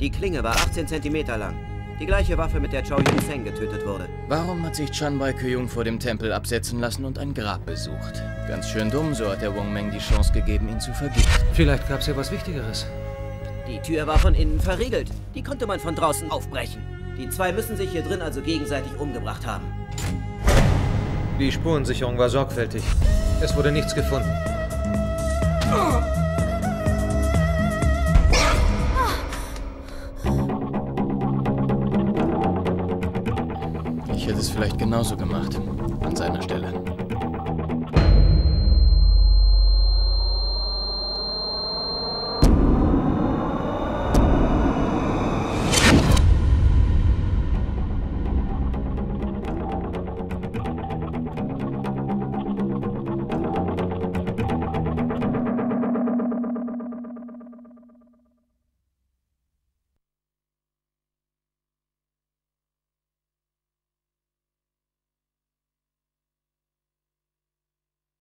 Die Klinge war 18 Zentimeter lang. Die gleiche Waffe, mit der Chow Yun-Feng getötet wurde. Warum hat sich Chan Bai-Kyung vor dem Tempel absetzen lassen und ein Grab besucht? Ganz schön dumm, so hat der Wong Meng die Chance gegeben, ihn zu vergiften. Vielleicht gab's ja was Wichtigeres. Die Tür war von innen verriegelt. Die konnte man von draußen aufbrechen. Die zwei müssen sich hier drin also gegenseitig umgebracht haben. Die Spurensicherung war sorgfältig. Es wurde nichts gefunden. Ich hätte es vielleicht genauso gemacht, an seiner Stelle.